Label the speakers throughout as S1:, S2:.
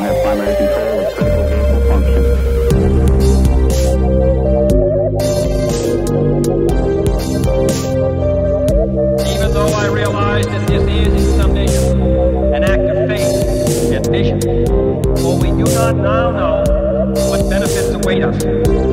S1: have primary control of critical vehicle functions.
S2: Even though I realize that this is, in some measure, an act of faith and vision, for we do not now know what benefits await us.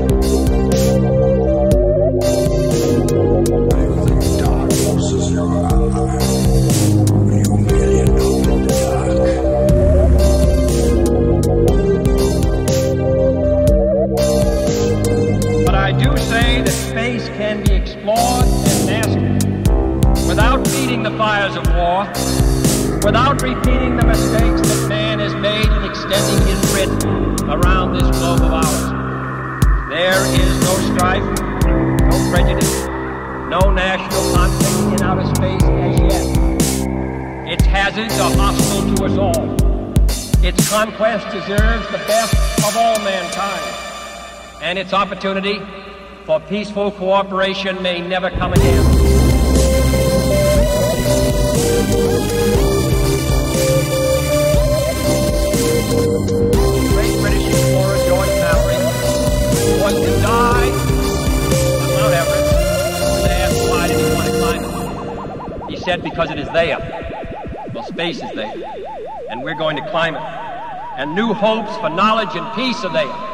S2: Space can be explored and mastered without feeding the fires of war, without repeating the mistakes that man has made in extending his grid around this globe of ours. There is no strife, no prejudice, no national conflict in outer space as yet. Its hazards are hostile to us all. Its conquest deserves the best of all mankind, and its opportunity for peaceful cooperation may never come again. Great British explorer George Mallory was to die on Mount Everest when they asked why did he want to climb it. He said because it is there. Well, space is there, and we're going to climb it. And new hopes for knowledge and peace are there.